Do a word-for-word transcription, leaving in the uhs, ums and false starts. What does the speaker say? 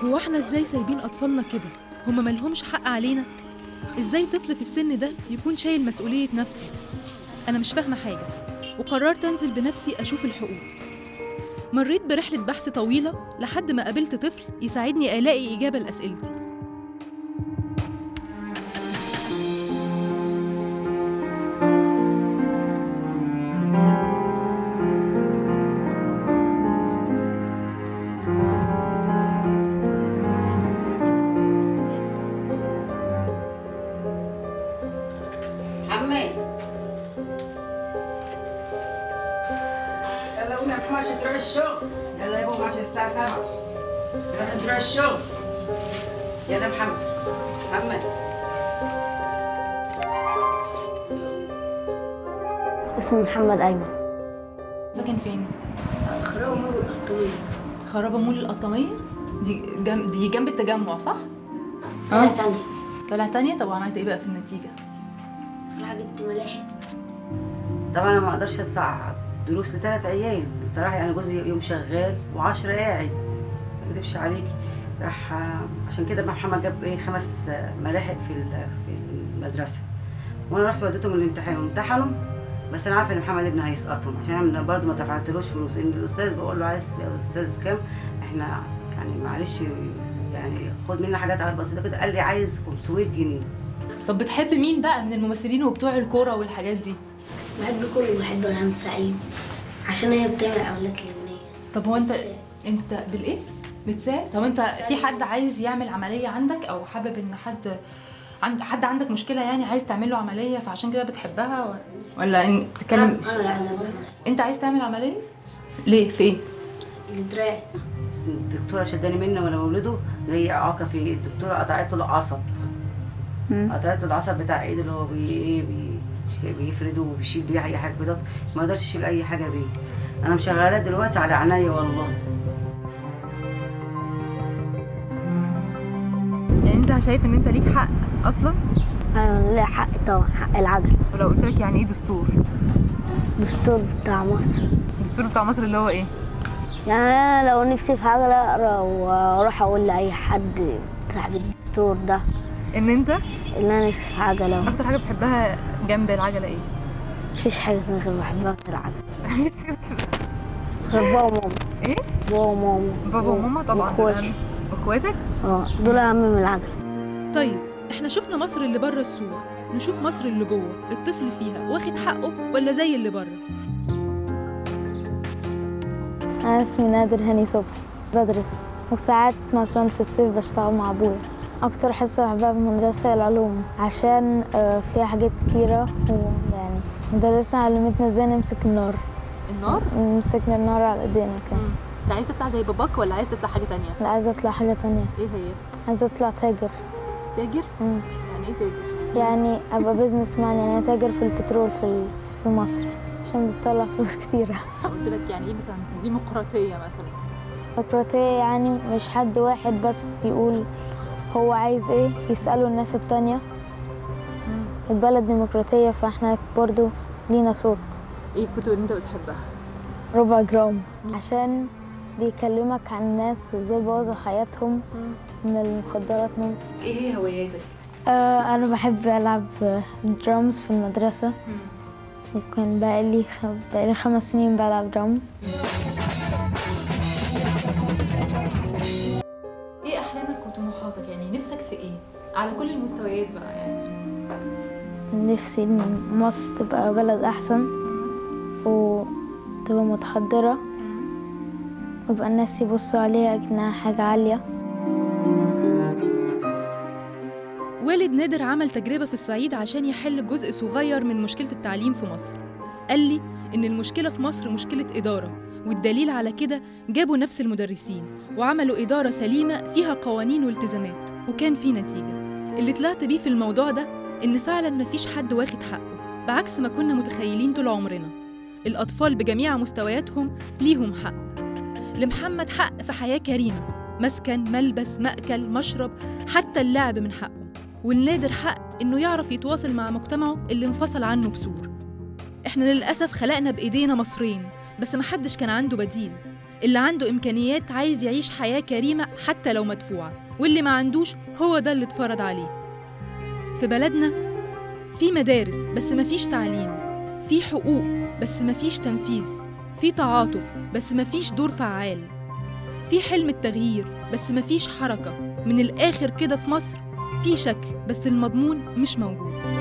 هو احنا ازاي سايبين اطفالنا كده؟ هما مالهمش حق علينا؟ ازاي طفل في السن ده يكون شايل مسؤولية نفسه؟ انا مش فاهمة حاجة، وقررت انزل بنفسي اشوف الحقوق. مريت برحلة بحث طويلة لحد ما قابلت طفل يساعدني الاقي اجابة لاسئلتي. عشان تروح الشغل. يلا يا بابا عشان الساعة سبعة عشان تروح الشغل. يلا محمد محمد اسمي محمد أيمن. ساكن فين؟ خرابة مول القطامية. خرابة مول القطامية؟ دي جنب دي جنب التجمع صح؟ طلع تانية. طلع تانية؟ طب وعملت ايه بقى في النتيجة؟ بصراحة جبت ملاحق. طبعا أنا ما أقدرش أدفع دروس لثلاث عيال، بصراحة أنا جوزي يوم شغال وعشرة قاعد، ما أكذبش عليكي. راح عشان كده بقى محمد جاب إيه خمس ملاحق في في المدرسة، وأنا رحت وديتهم الامتحان وامتحنوا، بس أنا عارفة إن محمد ابني هيسقطهم عشان أنا برضه ما دفعتلوش فلوس. إن الأستاذ بقول له عايز يا أستاذ كام؟ إحنا يعني معلش يعني خد منا حاجات على بسيطة كده. قال لي عايز خمسمية جنيه. طب بتحب مين بقى من الممثلين وبتوع الكورة والحاجات دي؟ بحب كله، بحب ريهام سعيد عشان هي بتعمل عمليات للناس. طب هو انت انت بالايه؟ بتساعد؟ طب انت في حد عايز يعمل عمليه عندك، او حابب ان حد عند حد عندك مشكله يعني عايز تعمل له عمليه فعشان كده بتحبها، ولا ان تتكلم؟ انا اللي عايزه اعمل. انت عايز تعمل عمليه؟ ليه؟ في ايه؟ الدراع. الدكتوره شداني منه وانا مولده، هي اعاقه في الدكتوره قطعت له العصب. قطعت له العصب بتاع ايده اللي هو بي ايه بي بيفرده وبيشيل بيه اي حاجه كده، ما قدرش يشيل اي حاجه بيه. انا مشغلاه دلوقتي على عينيا والله. يعني انت شايف ان انت ليك حق اصلا؟ انا ليا حق طبعا، حق العجل. ولو قلت لك يعني ايه دستور؟ دستور بتاع مصر. الدستور بتاع مصر اللي هو ايه؟ يعني انا لو نفسي في عجله اقرا واروح اقول لاي حد صاحب الدستور ده ان انت ان انا نفسي في عجله. اكتر حاجه بتحبها جنب العجله ايه؟ مفيش حاجه غير بحبها في العجله. مفيش حاجه بتحبها غير بابا وماما. ايه؟ بابا وماما. بابا وماما طبعا. واخواتي. واخواتك؟ اه دول اهم من العجله. طيب احنا شفنا مصر اللي بره السور، نشوف مصر اللي جوه، الطفل فيها واخد حقه ولا زي اللي بره؟ أنا اسمي نادر هاني صبحي، بدرس وساعات مثلا في الصيف بشتغل مع أبويا. أكتر حصة بحبها في المدرسة هي العلوم عشان فيها حاجات كتيرة، ويعني مدرسة علمتنا ازاي نمسك النار. النار؟ مسكنا النار على ايدينا كده. انت عايز تطلع زي باباك ولا عايز تطلع حاجة تانية؟ لا عايزة اطلع حاجة تانية. ايه هي؟ عايزة اطلع تاجر. تاجر؟ امم يعني ايه تاجر؟ يعني ابقى بيزنس مان، يعني تاجر في البترول في في مصر عشان بتطلع فلوس كتيرة. قلت لك يعني ايه مثلا ديمقراطية مثلا؟ ديمقراطية يعني مش حد واحد بس يقول هو عايز ايه، يسألوا الناس التانية. مم. البلد ديمقراطية فاحنا برضو لينا صوت. ايه الكتب اللي انت بتحبها؟ ربع جرام، عشان بيكلمك عن الناس وازاي بوظوا حياتهم من المخدرات. ممكن. ايه هي هواياتك؟ آه انا بحب العب درامز في المدرسة. مم. وكان بقالي خ... بقالي خمس سنين بلعب درامز. ايه احلامك وطموحاتك؟ يعني نفسك في ايه؟ على كل المستويات بقى يعني. نفسي ان مصر تبقى بلد احسن وتبقى متحضرة ويبقى الناس يبصوا عليها كأنها حاجة عالية. والد نادر عمل تجربة في الصعيد عشان يحل جزء صغير من مشكلة التعليم في مصر. قال لي إن المشكلة في مصر مشكلة إدارة، والدليل على كده جابوا نفس المدرسين وعملوا إدارة سليمة فيها قوانين والتزامات، وكان في نتيجة. اللي طلعت بيه في الموضوع ده إن فعلاً مفيش حد واخد حقه، بعكس ما كنا متخيلين طول عمرنا. الأطفال بجميع مستوياتهم ليهم حق. لمحمد حق في حياة كريمة، مسكن، ملبس، مأكل، مشرب، حتى اللعب من حقه. والنادر حق إنه يعرف يتواصل مع مجتمعه اللي انفصل عنه بسور. إحنا للأسف خلقنا بإيدينا مصرين، بس محدش كان عنده بديل. اللي عنده إمكانيات عايز يعيش حياة كريمة حتى لو مدفوعة، واللي ما عندوش هو ده اللي اتفرض عليه. في بلدنا في مدارس بس مفيش تعليم، في حقوق بس مفيش تنفيذ، في تعاطف بس مفيش دور فعال، في حلم التغيير بس مفيش حركة. من الآخر كده في مصر في شكل بس المضمون مش موجود.